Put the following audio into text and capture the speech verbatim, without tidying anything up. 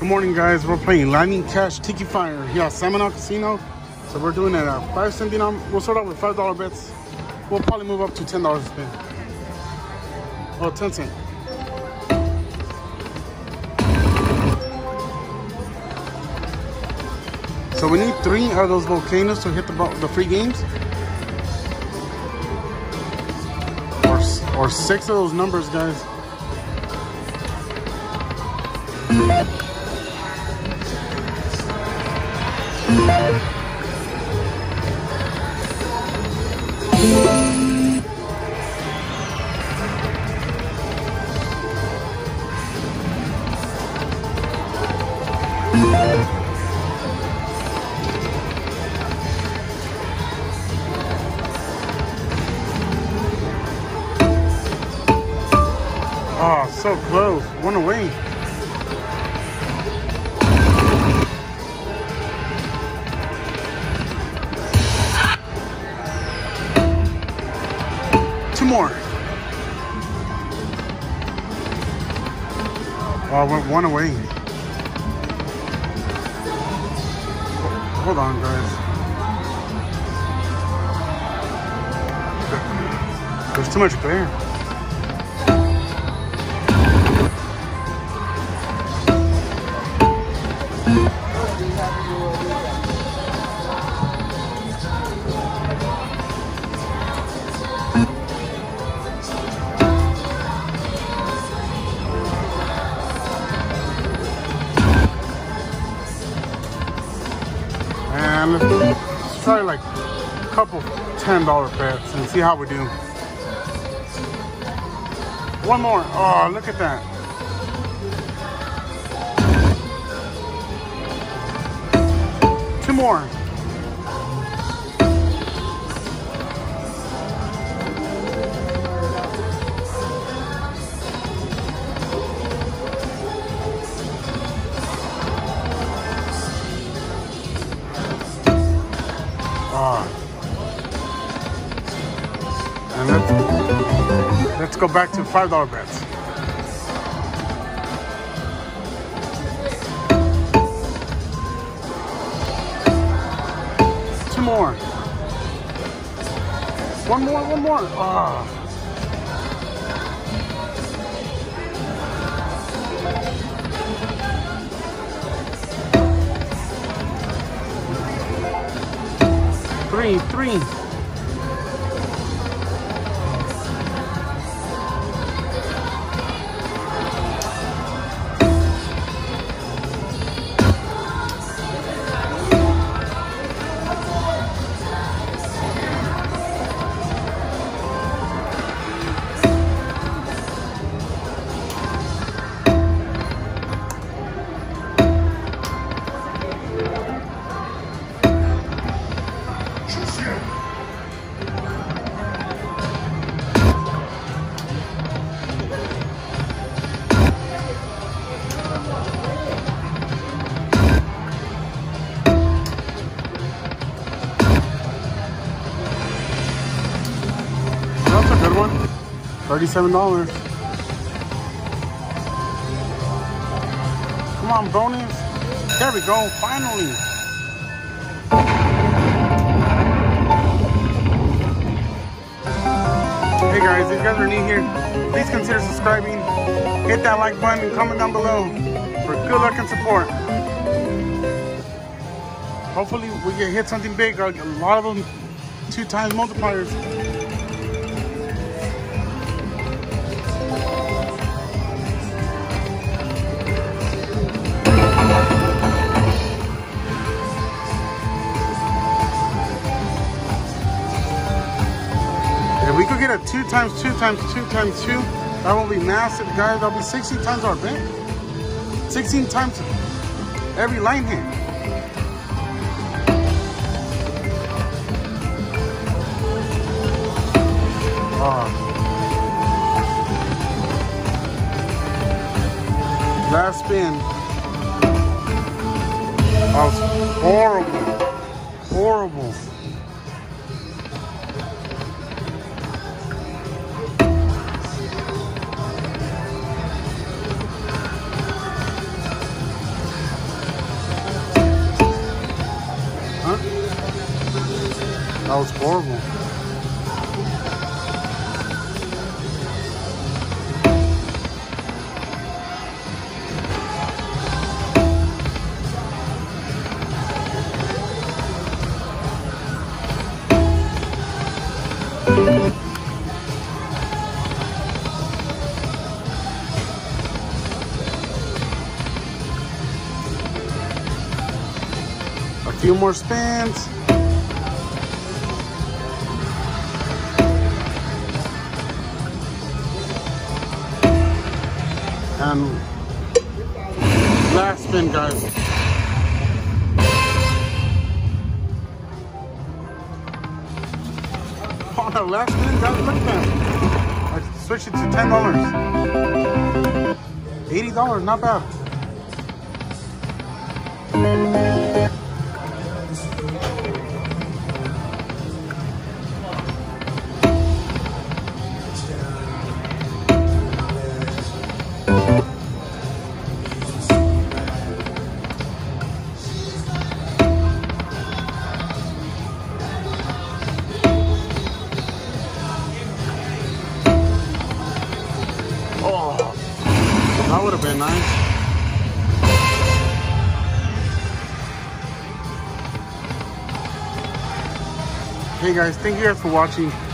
Good morning, guys. We're playing Lightning Cash Tiki Fire here at Seminole Casino. So we're doing it at five cent denom. We'll start out with five dollar bets. We'll probably move up to ten dollars a spin. Oh, ten cent. So we need three of those volcanoes to hit the the free games, or or six of those numbers, guys. Oh, so close. One away. Two more. Oh, I went one away. Hold on, guys. There's too much bear. And let's try like a couple ten dollar bets and see how we do. One more. Oh, look at that. Two more. Oh. And let's, let's go back to five dollar bets. Two more. One more, one more. Oh. Three, three. That's a good one. thirty-seven dollars. Come on, bonus. There we go, finally. Hey guys, if you guys are new here, please consider subscribing. Hit that like button and comment down below for good luck and support. Hopefully we can hit something big. A lot of them two times multipliers. If we could get a two times two times two times two, that will be massive, guys. That'll be sixteen times our bet. sixteen times every line hit. Oh. Last spin. That was horrible. Horrible. That was horrible. A few more spins. And last spin, guys. Oh, the last spin, guys, look at that. I switched it to ten dollars. eighty dollars, not bad. Oh, that would have been nice. Hey guys, thank you guys for watching.